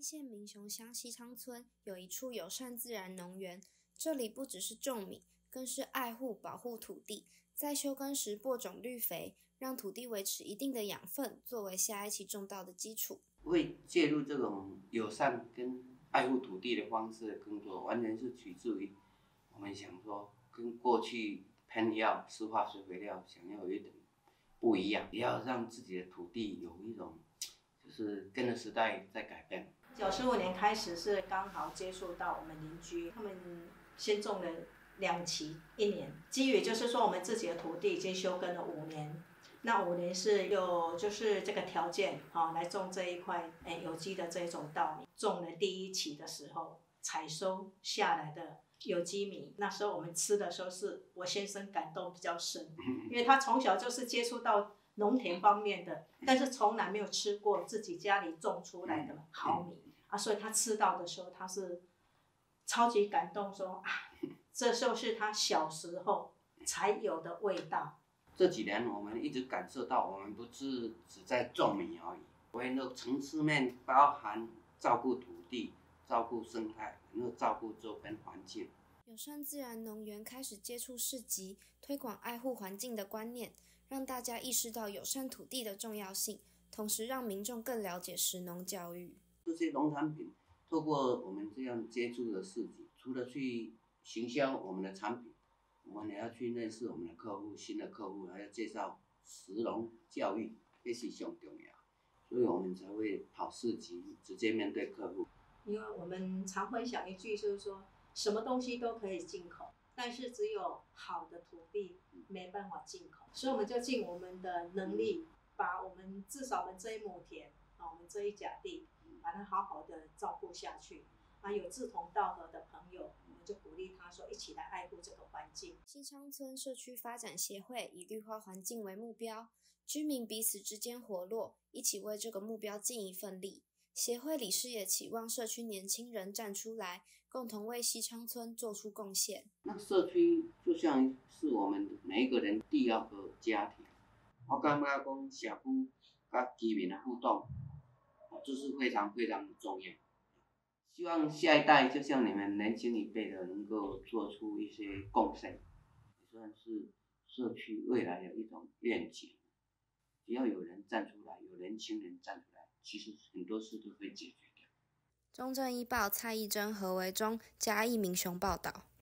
县民雄乡西昌村有一处友善自然农园，这里不只是种米，更是爱护保护土地，在休耕时播种绿肥，让土地维持一定的养分，作为下一期种稻的基础。 会介入这种友善跟爱护土地的方式的耕作，完全是取自于我们想说跟过去喷药、施化学肥料想要有一点不一样，也要让自己的土地有一种就是跟着时代在改变。 95年开始是刚好接触到我们邻居，他们先种了2期1年，基于就是说我们自己的土地已经休耕了5年，那5年是有就是这个条件来种这一块有机的这一种稻米，种了第1期的时候采收下来的有机米，那时候我们吃的时候是我先生感动比较深，因为他从小就是接触到农田方面的，但是从来没有吃过自己家里种出来的好米所以他吃到的时候他是超级感动说这就是他小时候才有的味道。 这几年我们一直感受到，我们不是只在种米而已，我们的层次面包含照顾土地、照顾生态，然后照顾周边环境。 友善自然农园开始接触市集，推广爱护环境的观念，让大家意识到友善土地的重要性，同时让民众更了解食农教育。 这些农产品透过我们这样接触的市集，除了去行销我们的产品，我们也要去认识我们的客户，新的客户还要介绍食农教育，这是最重要，所以我们才会跑市集，直接面对客户。 因为我们常分享一句，就是说什么东西都可以进口，但是只有好的土地没办法进口，所以我们就尽我们的能力，把我们至少我们这一亩田我们这一甲地把它好好的照顾下去有志同道合的朋友，我们就鼓励他说一起来爱护这个环境。 西昌村社区发展协会以绿化环境为目标，居民彼此之间活络，一起为这个目标尽一份力。协会理事也期望社区年轻人站出来，共同为西昌村做出贡献。 那社区就像是我们每一个人第二个家庭，我感觉讲社区跟居民的互动，这是非常非常的重要。希望下一代就像你们年轻一辈的能够做出一些贡献，也算是社区未来的一种愿景。只要有人站出来，有年轻人站出来，其实很多事都会解决掉。 中正一报蔡义珍、何维忠嘉义民雄报道。